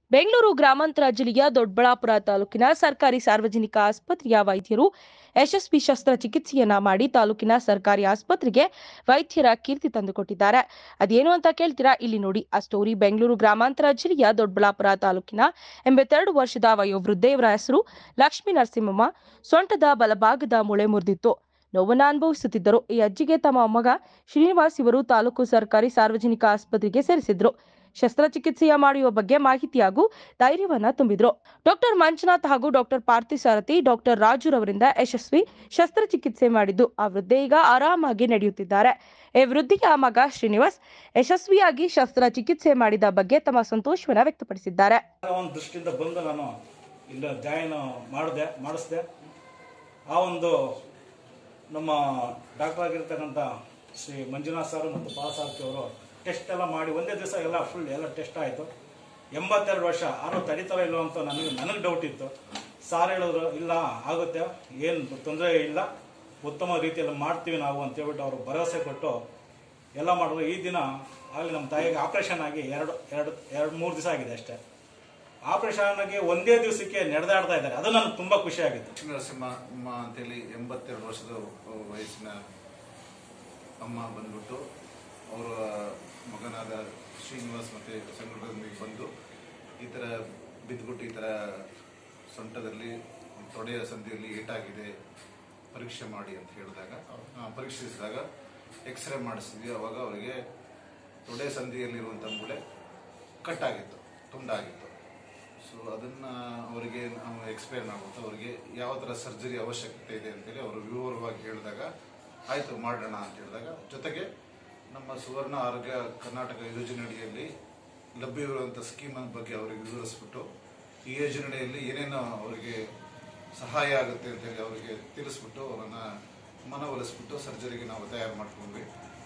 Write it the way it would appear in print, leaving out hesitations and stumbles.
ಬೆಂಗಳೂರು ಗ್ರಾಮಾಂತರ ಜಿಲ್ಲೆಯ ದೊಡ್ಡಬಳ್ಳಾಪುರ ತಾಲೂಕಿನ ಸರ್ಕಾರಿ ಸಾರ್ವಜನಿಕ ಆಸ್ಪತ್ರೆಯ ವೈದ್ಯರು ಯಶಸ್ವಿ ಶಸ್ತ್ರಚಿಕಿತ್ಸೆಯನ್ನ ಮಾಡಿ ತಾಲೂಕಿನ ಸರ್ಕಾರಿ ಆಸ್ಪತ್ರೆಗೆ ವೈದ್ಯರ ಕೀರ್ತಿ ತಂದುಕೊಟ್ಟಿದ್ದಾರೆ. ಅದೇನು ಅಂತ ಕೇಳ್ತೀರಾ? ಇಲ್ಲಿ ನೋಡಿ ಆ ಸ್ಟೋರಿ. ಬೆಂಗಳೂರು ಗ್ರಾಮಾಂತರ ಜಿಲ್ಲೆಯ ದೊಡ್ಡಬಳ್ಳಾಪುರ ತಾಲೂಕಿನ 82 ವರ್ಷದ ವಯೋವೃದ್ಧೆ, ಇವರ ಹೆಸರು ಲಕ್ಷ್ಮೀ ನರಸಿಂಹಮ್ಮ. ಸೊಂಟದ ಬಲಭಾಗದ ಮೂಳೆ ಮುರಿದಿತ್ತು. ನೋವನ್ನು ಅನುಭವಿಸುತ್ತಿದ್ದರು. ಈ ಅಜ್ಜಿಗೆ ತಮ್ಮ ಮಗ ಶ್ರೀನಿವಾಸ್ ಇವರು ತಾಲೂಕು ಸರ್ಕಾರಿ ಸಾರ್ವಜನಿಕ ಆಸ್ಪತ್ರೆಗೆ ಸೇರಿಸಿದ್ರು. ಶಸ್ತ್ರಚಿಕಿತ್ಸೆಯ ಮಾಡುವ ಬಗ್ಗೆ ಮಾಹಿತಿ ಹಾಗೂ ಧೈರ್ಯವನ್ನ ತುಂಬಿದ್ರು. ಡಾಕ್ಟರ್ ಮಂಜುನಾಥ್ ಹಾಗೂ ಡಾಕ್ಟರ್ ಪಾರ್ಥಿಸಾರಥಿ, ಡಾಕ್ಟರ್ ರಾಜುರವರಿಂದ ಯಶಸ್ವಿ ಶಸ್ತ್ರಚಿಕಿತ್ಸೆ ಮಾಡಿದ್ದು ಆ ವೃದ್ಧೆ ಈಗ ಆರಾಮಾಗಿ ನಡೆಯುತ್ತಿದ್ದಾರೆ. ಈ ವೃದ್ಧೆಯ ಮಗ ಶ್ರೀನಿವಾಸ್ ಯಶಸ್ವಿಯಾಗಿ ಶಸ್ತ್ರಚಿಕಿತ್ಸೆ ಮಾಡಿದ ಬಗ್ಗೆ ತಮ್ಮ ಸಂತೋಷವನ್ನ ವ್ಯಕ್ತಪಡಿಸಿದ್ದಾರೆ. ಒಂದು ದೃಷ್ಟಿಯಿಂದ ಬಂದು ನಾನು ಇಲ್ಲ ಜಾಯಿನ್ ಮಾಡಿಸಿದೆ. ಆ ಒಂದು ನಮ್ಮ ಡಾಕ್ಟರ್ ಆಗಿರ್ತಕ್ಕಂಥ ಶ್ರೀ ಮಂಜುನಾಥ್ ಸರ್ ಮತ್ತು ಪಾರ್ಥಸಾರಥಿ ಅವರು ಟೆಸ್ಟ್ ಎಲ್ಲ ಮಾಡಿ ಒಂದೇ ದಿವಸ ಎಲ್ಲ ಫುಲ್ ಎಲ್ಲ ಟೆಸ್ಟ್ ಆಯಿತು. 82 ವರ್ಷ ಆರು ತಡಿತಾರೋ ಇಲ್ಲೋ ಅಂತ ನನಗೆ ಡೌಟ್ ಇತ್ತು. ಸಾರ್ ಹೇಳಿದ್ರು ಇಲ್ಲ ಆಗುತ್ತೆ, ಏನು ತೊಂದರೆ ಇಲ್ಲ, ಉತ್ತಮ ರೀತಿಯಲ್ಲಿ ಮಾಡ್ತೀವಿ ನಾವು ಅಂತ ಹೇಳ್ಬಿಟ್ಟು ಅವರು ಭರವಸೆ ಕೊಟ್ಟು ಎಲ್ಲ ಮಾಡಿದ್ರು. ಈ ದಿನ ಆಗಲಿ ನಮ್ಮ ತಾಯಿಗೆ ಆಪರೇಷನ್ ಆಗಿ ಎರಡು ಮೂರು ದಿವಸ ಆಗಿದೆ ಅಷ್ಟೇ. ಆಪರೇಷನ್ ಆಗಿ ಒಂದೇ ದಿವಸಕ್ಕೆ ನಡೆದಾಡ್ತಾ ಇದ್ದಾರೆ. ಅದು ನನಗೆ ತುಂಬ ಖುಷಿ ಆಗಿತ್ತು. ನರಸಿಂಹಮ್ಮ ಅಂತೇಳಿ 82 ವರ್ಷದ ವಯಸ್ಸಿನ ಅಮ್ಮ ಬಂದ್ಬಿಟ್ಟು ಅವರ ಮಗನಾದ ಶ್ರೀನಿವಾಸ್ ಮತ್ತು ಸಂಘಟನೆಗೆ ಬಂದು ಈ ಥರ ಬಿದ್ದುಬಿಟ್ಟು ಈ ಥರ ಸೊಂಟದಲ್ಲಿ ತೊಡೆಯ ಸಂಧಿಯಲ್ಲಿ ಏಟಾಗಿದೆ, ಪರೀಕ್ಷೆ ಮಾಡಿ ಅಂತ ಹೇಳಿದಾಗ ಪರೀಕ್ಷಿಸಿದಾಗ ಎಕ್ಸ್ರೇ ಮಾಡಿಸಿದ್ವಿ. ಅವಾಗ ಅವರಿಗೆ ತೊಡೆ ಸಂಧಿಯಲ್ಲಿರುವಂಥ ಮೂಳೆ ಕಟ್ಟಾಗಿತ್ತು, ತುಂಡಾಗಿತ್ತು. ಸೊ ಅದನ್ನು ಅವರಿಗೆ ನಾವು ಎಕ್ಸ್ಪ್ಲೇನ್ ಆಗುತ್ತೆ, ಅವರಿಗೆ ಯಾವ ಥರ ಸರ್ಜರಿ ಅವಶ್ಯಕತೆ ಇದೆ ಅಂತೇಳಿ ಅವರು ವಿವರವಾಗಿ ಹೇಳಿದಾಗ ಆಯಿತು ಮಾಡೋಣ ಅಂತ ಹೇಳಿದಾಗ, ಜೊತೆಗೆ ನಮ್ಮ ಸುವರ್ಣ ಆರೋಗ್ಯ ಕರ್ನಾಟಕ ಯೋಜನೆಯಡಿಯಲ್ಲಿ ಲಭ್ಯವಿರುವಂಥ ಸ್ಕೀಮ್ ಬಗ್ಗೆ ಅವರಿಗೆ ವಿವರಿಸ್ಬಿಟ್ಟು ಈ ಯೋಜನೆಯಲ್ಲಿ ಏನೇನು ಅವರಿಗೆ ಸಹಾಯ ಆಗುತ್ತೆ ಅಂತೇಳಿ ಅವರಿಗೆ ತಿಳಿಸ್ಬಿಟ್ಟು ಅವರನ್ನು ಮನವೊಲಿಸ್ಬಿಟ್ಟು ಸರ್ಜರಿಗೆ ನಾವು ತಯಾರು ಮಾಡ್ಕೊಂಡ್ವಿ.